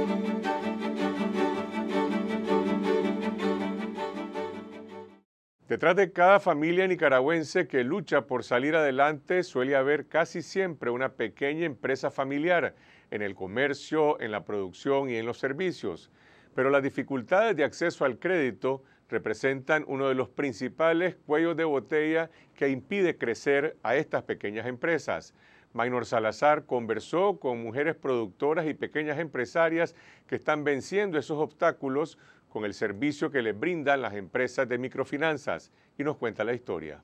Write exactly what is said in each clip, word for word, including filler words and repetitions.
Detrás de cada familia nicaragüense que lucha por salir adelante suele haber casi siempre una pequeña empresa familiar en el comercio, en la producción y en los servicios. Pero las dificultades de acceso al crédito representan uno de los principales cuellos de botella que impide crecer a estas pequeñas empresas. Maynor Salazar conversó con mujeres productoras y pequeñas empresarias que están venciendo esos obstáculos con el servicio que les brindan las empresas de microfinanzas, y nos cuenta la historia.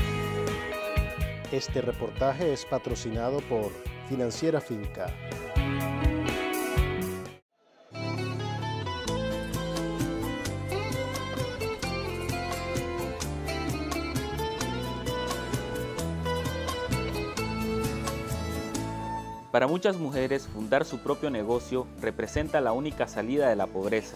Este reportaje es patrocinado por Financiera Finca. Para muchas mujeres, fundar su propio negocio representa la única salida de la pobreza.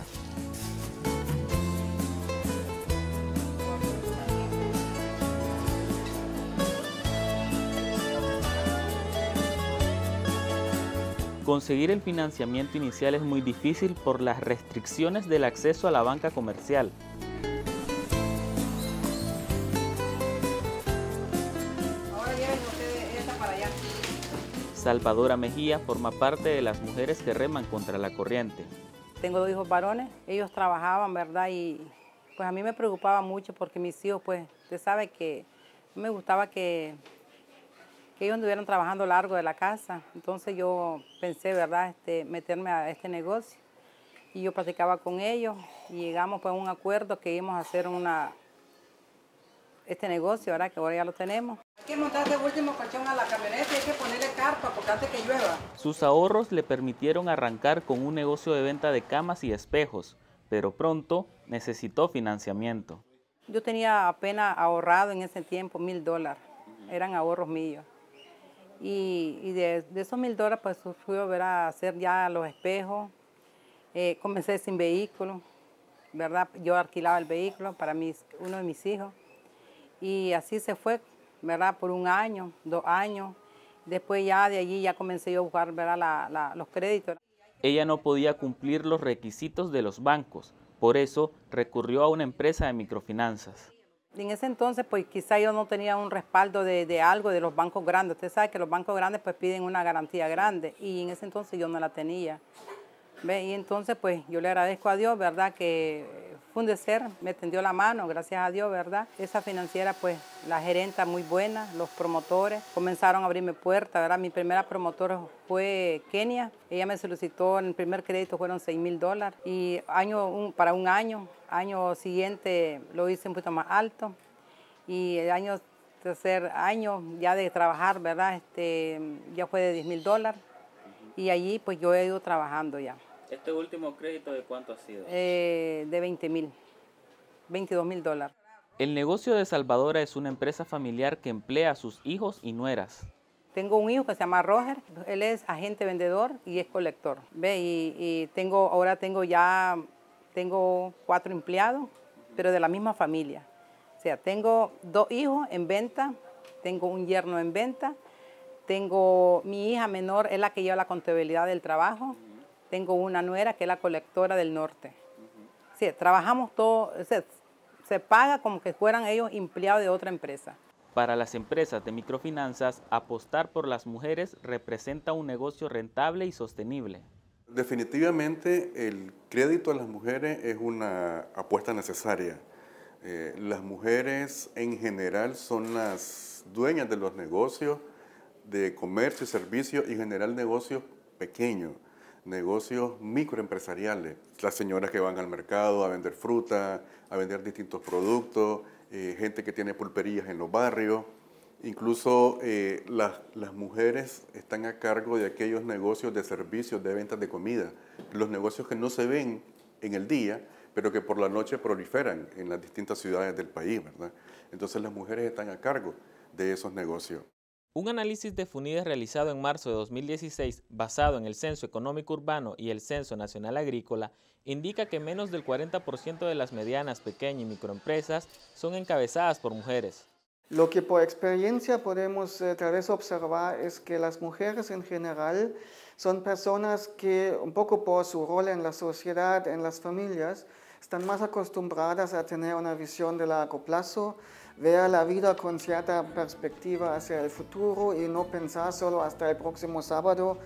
Conseguir el financiamiento inicial es muy difícil por las restricciones del acceso a la banca comercial. Ahora lleven ustedes esta para allá. Salvadora Mejía forma parte de las mujeres que reman contra la corriente. Tengo dos hijos varones, ellos trabajaban, ¿verdad? Y pues a mí me preocupaba mucho porque mis hijos, pues, usted sabe que no me gustaba que... que ellos anduvieran trabajando largo de la casa. Entonces yo pensé, ¿verdad?, este, meterme a este negocio. Y yo platicaba con ellos y llegamos pues, a un acuerdo que íbamos a hacer una, este negocio, ¿verdad?, que ahora ya lo tenemos. Hay que montar este último colchón a la camioneta y hay que ponerle carpa porque antes que llueva. Sus ahorros le permitieron arrancar con un negocio de venta de camas y espejos, pero pronto necesitó financiamiento. Yo tenía apenas ahorrado en ese tiempo mil dólares, eran ahorros míos. Y, y de, de esos mil dólares pues surgió ver a hacer ya los espejos. Eh, comencé sin vehículo, ¿verdad? Yo alquilaba el vehículo para mis, uno de mis hijos. Y así se fue, ¿verdad? Por un año, dos años. Después ya de allí ya comencé yo a buscar, ¿verdad? La, la, los créditos. Ella no podía cumplir los requisitos de los bancos, por eso recurrió a una empresa de microfinanzas. En ese entonces, pues quizá yo no tenía un respaldo de, de algo de los bancos grandes. Usted sabe que los bancos grandes pues piden una garantía grande y en ese entonces yo no la tenía. ¿Ve? Y entonces pues yo le agradezco a Dios, ¿verdad?, que Fundecer me tendió la mano, gracias a Dios, ¿verdad? Esa financiera, pues la gerenta muy buena, los promotores comenzaron a abrirme puertas, ¿verdad? Mi primera promotora fue Kenia, ella me solicitó, en el primer crédito fueron seis mil dólares y año, un, para un año, año siguiente lo hice un poquito más alto y el año, tercer año ya de trabajar, ¿verdad? Este, ya fue de diez mil dólares y allí pues yo he ido trabajando ya. ¿Este último crédito de cuánto ha sido? Eh, de veinte mil, veintidós mil dólares. El negocio de Salvadora es una empresa familiar que emplea a sus hijos y nueras. Tengo un hijo que se llama Roger, él es agente vendedor y es colector. ¿Ve? Y, y tengo, ahora tengo ya tengo cuatro empleados, pero de la misma familia. O sea, tengo dos hijos en venta, tengo un yerno en venta, tengo mi hija menor, es la que lleva la contabilidad del trabajo. Tengo una nuera que es la colectora del norte. Uh-huh. Sí, trabajamos todo, se, se paga como que fueran ellos empleados de otra empresa. Para las empresas de microfinanzas, apostar por las mujeres representa un negocio rentable y sostenible. Definitivamente el crédito a las mujeres es una apuesta necesaria. Eh, las mujeres en general son las dueñas de los negocios de comercio y servicios y en general negocios pequeños. Negocios microempresariales, las señoras que van al mercado a vender fruta, a vender distintos productos, eh, gente que tiene pulperías en los barrios, incluso eh, las, las mujeres están a cargo de aquellos negocios de servicios, de ventas de comida, los negocios que no se ven en el día, pero que por la noche proliferan en las distintas ciudades del país, ¿verdad? Entonces las mujeres están a cargo de esos negocios. Un análisis de Funides realizado en marzo de dos mil dieciséis, basado en el Censo Económico Urbano y el Censo Nacional Agrícola, indica que menos del cuarenta por ciento de las medianas, pequeñas y microempresas son encabezadas por mujeres. Lo que por experiencia podemos eh, tal vez observar es que las mujeres en general son personas que, un poco por su rol en la sociedad, en las familias, están más acostumbradas a tener una visión de largo plazo, ver la vida con cierta perspectiva hacia el futuro y no pensar solo hasta el próximo sábado.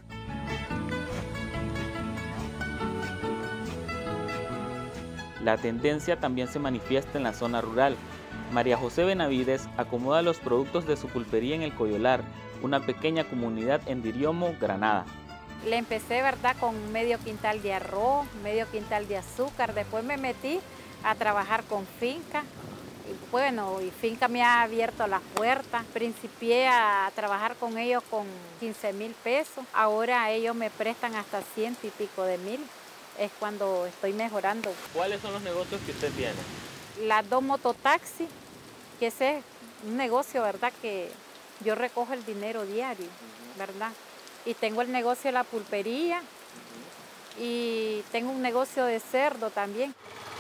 La tendencia también se manifiesta en la zona rural. María José Benavides acomoda los productos de su pulpería en El Coyolar, una pequeña comunidad en Diriomo, Granada. Le empecé, ¿verdad?, con medio quintal de arroz, medio quintal de azúcar. Después me metí a trabajar con finca. Y bueno, y finca me ha abierto las puertas. Principié a trabajar con ellos con quince mil pesos. Ahora ellos me prestan hasta ciento y pico de mil. Es cuando estoy mejorando. ¿Cuáles son los negocios que usted tiene? Las dos mototaxis, que ese es un negocio, ¿verdad?, que yo recojo el dinero diario, ¿verdad? Y tengo el negocio de la pulpería y tengo un negocio de cerdo también.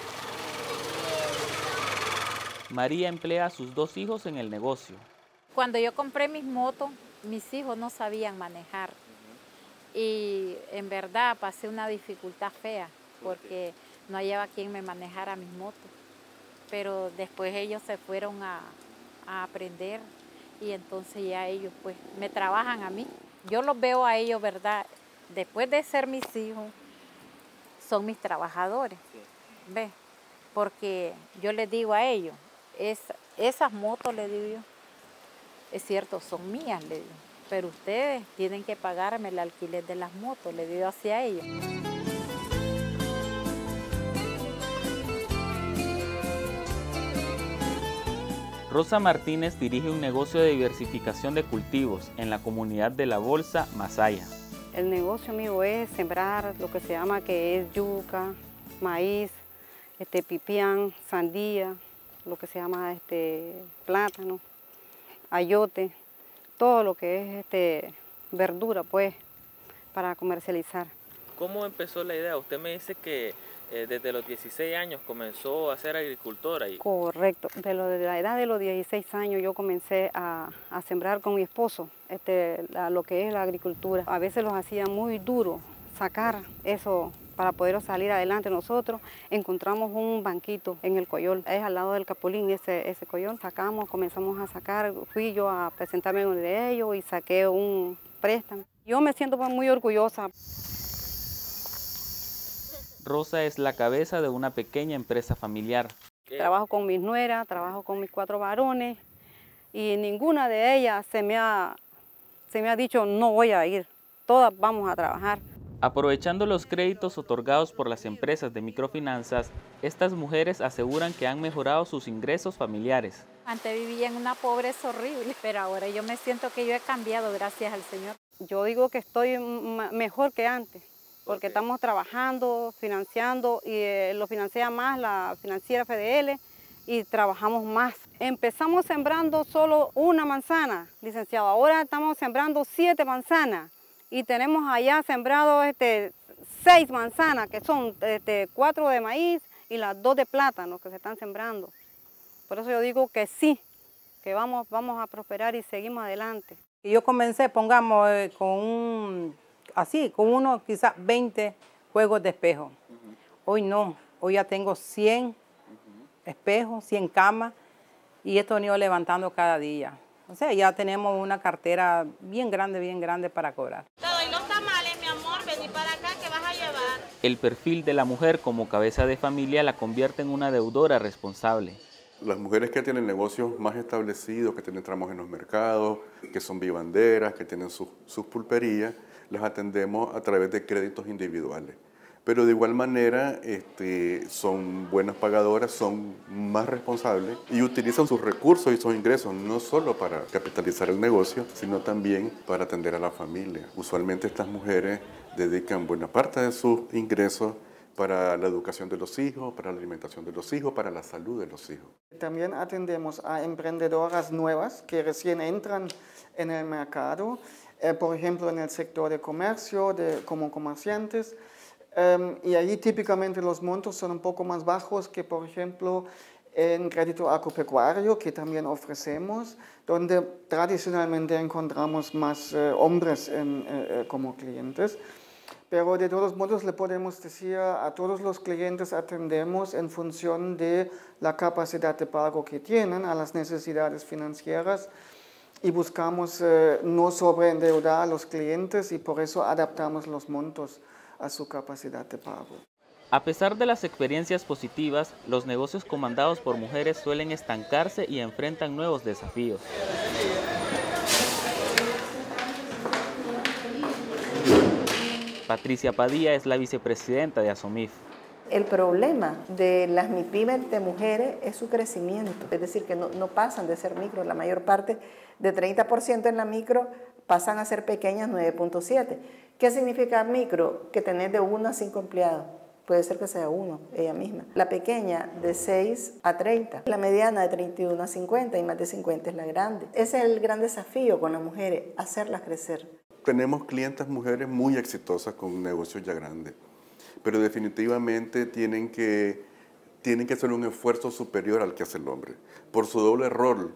María emplea a sus dos hijos en el negocio. Cuando yo compré mis motos, mis hijos no sabían manejar. Y en verdad pasé una dificultad fea porque no hallaba quien me manejara mis motos. Pero después ellos se fueron a, a aprender y entonces ya ellos pues me trabajan a mí. Yo los veo a ellos, ¿verdad? Después de ser mis hijos, son mis trabajadores, ¿ves? Porque yo les digo a ellos, es, esas motos, les digo yo, es cierto, son mías, les digo, pero ustedes tienen que pagarme el alquiler de las motos, les digo hacia ellos. Rosa Martínez dirige un negocio de diversificación de cultivos en la comunidad de La Bolsa, Masaya. El negocio mío es sembrar lo que se llama que es yuca, maíz, este, pipián, sandía, lo que se llama este, plátano, ayote, todo lo que es este, verdura pues para comercializar. ¿Cómo empezó la idea? Usted me dice que eh, desde los dieciséis años comenzó a ser agricultora. Y... Correcto, de, lo, de la edad de los dieciséis años yo comencé a, a sembrar con mi esposo este, la, lo que es la agricultura. A veces los hacía muy duro sacar eso para poder salir adelante. Nosotros encontramos un banquito en el Coyol, es al lado del Capulín, ese, ese Coyol. Sacamos, comenzamos a sacar, fui yo a presentarme en uno de ellos y saqué un préstamo. Yo me siento muy orgullosa. Rosa es la cabeza de una pequeña empresa familiar. Trabajo con mis nueras, trabajo con mis cuatro varones y ninguna de ellas se me ha, se me ha dicho no voy a ir, todas vamos a trabajar. Aprovechando los créditos otorgados por las empresas de microfinanzas, estas mujeres aseguran que han mejorado sus ingresos familiares. Antes vivía en una pobreza horrible, pero ahora yo me siento que yo he cambiado gracias al Señor. Yo digo que estoy mejor que antes, porque okay. Estamos trabajando, financiando, y eh, lo financia más la financiera F D L y trabajamos más. Empezamos sembrando solo una manzana, licenciado, ahora estamos sembrando siete manzanas. Y tenemos allá sembrado este, seis manzanas, que son este, cuatro de maíz y las dos de plátano que se están sembrando. Por eso yo digo que sí, que vamos, vamos a prosperar y seguimos adelante. Y yo comencé, pongamos, eh, con un, así, con unos quizás veinte juegos de espejo. Uh-huh. Hoy no, hoy ya tengo cien uh-huh. espejos, cien camas y esto he venido levantando cada día. O sea, ya tenemos una cartera bien grande, bien grande para cobrar. Te doy los tamales, mi amor, vení para acá que vas a llevar. El perfil de la mujer como cabeza de familia la convierte en una deudora responsable. Las mujeres que tienen negocios más establecidos, que tienen tramos en los mercados, que son vivanderas, que tienen sus, sus pulperías, las atendemos a través de créditos individuales. Pero de igual manera este, son buenas pagadoras, son más responsables y utilizan sus recursos y sus ingresos no solo para capitalizar el negocio, sino también para atender a la familia. Usualmente estas mujeres dedican buena parte de sus ingresos para la educación de los hijos, para la alimentación de los hijos, para la salud de los hijos. También atendemos a emprendedoras nuevas que recién entran en el mercado, eh, por ejemplo en el sector de comercio, de, como comerciantes. Um, y allí típicamente los montos son un poco más bajos que, por ejemplo, en crédito agropecuario, que también ofrecemos, donde tradicionalmente encontramos más eh, hombres en, eh, como clientes. Pero de todos modos le podemos decir a todos los clientes atendemos en función de la capacidad de pago que tienen, a las necesidades financieras, y buscamos eh, no sobreendeudar a los clientes y por eso adaptamos los montos a su capacidad de pago. A pesar de las experiencias positivas, los negocios comandados por mujeres suelen estancarse y enfrentan nuevos desafíos. Patricia Padilla es la vicepresidenta de ASOMIF. El problema de las MIPYMES de mujeres es su crecimiento, es decir, que no, no pasan de ser micro, la mayor parte de treinta por ciento en la micro pasan a ser pequeñas nueve punto siete. ¿Qué significa micro? Que tenés de uno a cinco empleados, puede ser que sea uno, ella misma. La pequeña de seis a treinta, la mediana de treinta y uno a cincuenta y más de cincuenta es la grande. Ese es el gran desafío con las mujeres, hacerlas crecer. Tenemos clientas mujeres muy exitosas con negocios ya grandes, pero definitivamente tienen que, tienen que hacer un esfuerzo superior al que hace el hombre, por su doble rol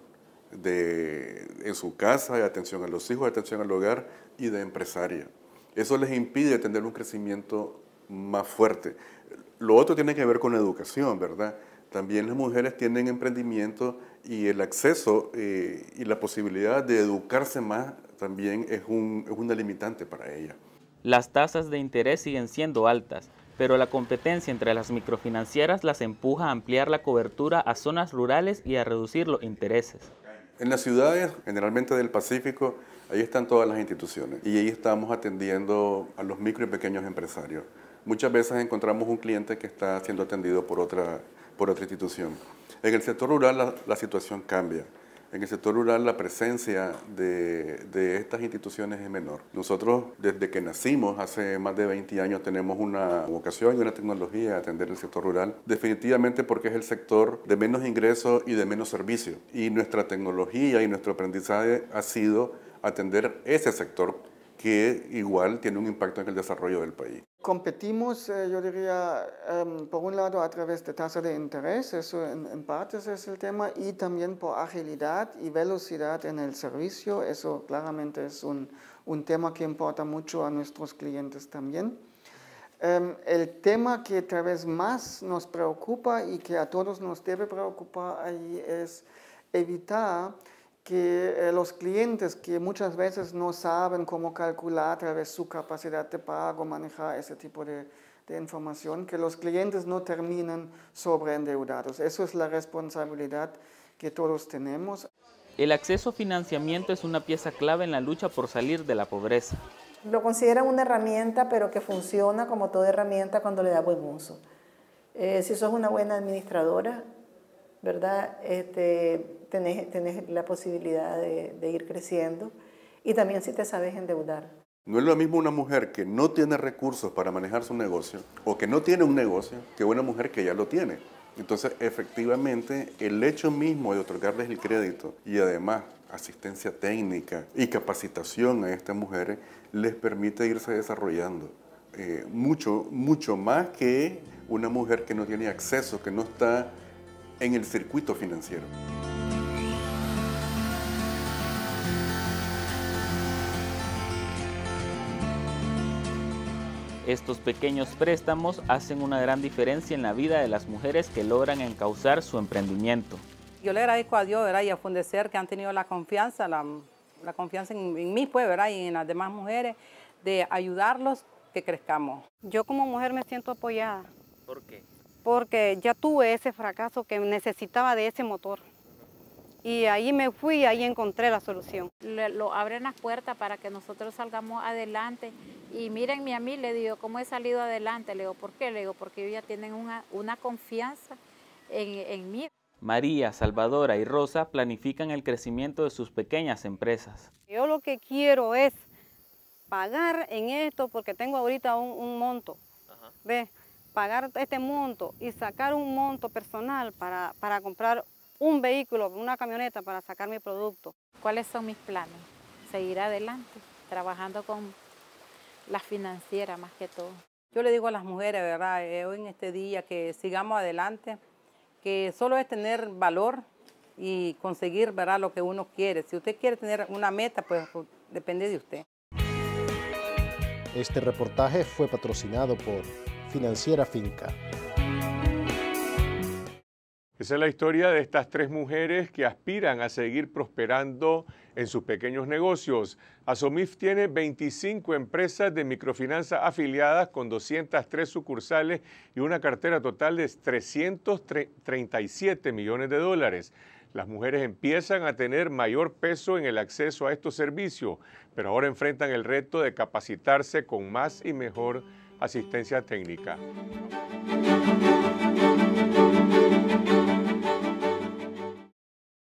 de, en su casa, de atención a los hijos, de atención al hogar y de empresaria. Eso les impide tener un crecimiento más fuerte. Lo otro tiene que ver con la educación, ¿verdad? También las mujeres tienen emprendimiento y el acceso eh, y la posibilidad de educarse más también es un, es una limitante para ellas. Las tasas de interés siguen siendo altas, pero la competencia entre las microfinancieras las empuja a ampliar la cobertura a zonas rurales y a reducir los intereses. En las ciudades, generalmente del Pacífico, ahí están todas las instituciones y ahí estamos atendiendo a los micro y pequeños empresarios. Muchas veces encontramos un cliente que está siendo atendido por otra, por otra institución. En el sector rural la, la situación cambia. En el sector rural la presencia de, de estas instituciones es menor. Nosotros desde que nacimos, hace más de veinte años, tenemos una vocación y una tecnología a atender el sector rural, definitivamente porque es el sector de menos ingresos y de menos servicios. Y nuestra tecnología y nuestro aprendizaje ha sido atender ese sector que igual tiene un impacto en el desarrollo del país. Competimos, eh, yo diría, um, por un lado a través de tasa de interés, eso en, en partes es el tema, y también por agilidad y velocidad en el servicio, eso claramente es un, un tema que importa mucho a nuestros clientes también. Um, el tema que tal vez más nos preocupa y que a todos nos debe preocupar ahí es evitar que eh, los clientes que muchas veces no saben cómo calcular a través de su capacidad de pago, manejar ese tipo de, de información, que los clientes no terminen sobreendeudados. Eso es la responsabilidad que todos tenemos. El acceso a financiamiento es una pieza clave en la lucha por salir de la pobreza. Lo consideran una herramienta, pero que funciona como toda herramienta cuando le da buen uso. Eh, si sos una buena administradora, ¿verdad? Este, tenés, tenés la posibilidad de, de ir creciendo y también si te sabes endeudar. No es lo mismo una mujer que no tiene recursos para manejar su negocio o que no tiene un negocio que una mujer que ya lo tiene. Entonces, efectivamente, el hecho mismo de otorgarles el crédito y además asistencia técnica y capacitación a estas mujeres les permite irse desarrollando eh, mucho, mucho más que una mujer que no tiene acceso, que no está en el circuito financiero. Estos pequeños préstamos hacen una gran diferencia en la vida de las mujeres que logran encauzar su emprendimiento. Yo le agradezco a Dios, ¿verdad? Y a Fundecer que han tenido la confianza, la, la confianza en, en mí, pues, ¿verdad? Y en las demás mujeres, de ayudarlos que crezcamos. Yo como mujer me siento apoyada. ¿Por qué? Porque ya tuve ese fracaso que necesitaba de ese motor. Y ahí me fui y ahí encontré la solución. Le, lo abren las puertas para que nosotros salgamos adelante. Y mírenme a mí, le digo, ¿cómo he salido adelante? Le digo, ¿por qué? Le digo, porque ellos ya tienen una, una confianza en, en mí. María, Salvadora y Rosa planifican el crecimiento de sus pequeñas empresas. Yo lo que quiero es pagar en esto porque tengo ahorita un, un monto. Ajá. ¿Ves? Pagar este monto y sacar un monto personal para, para comprar un vehículo, una camioneta para sacar mi producto. ¿Cuáles son mis planes? Seguir adelante, trabajando con la financiera más que todo. Yo le digo a las mujeres, ¿verdad? Eh, hoy en este día que sigamos adelante, que solo es tener valor y conseguir, ¿verdad?, lo que uno quiere. Si usted quiere tener una meta, pues depende de usted. Este reportaje fue patrocinado por Financiera Finca. Esa es la historia de estas tres mujeres que aspiran a seguir prosperando en sus pequeños negocios. Asomif tiene veinticinco empresas de microfinanza afiliadas con doscientas tres sucursales y una cartera total de trescientos treinta y siete millones de dólares. Las mujeres empiezan a tener mayor peso en el acceso a estos servicios, pero ahora enfrentan el reto de capacitarse con más y mejor asistencia técnica.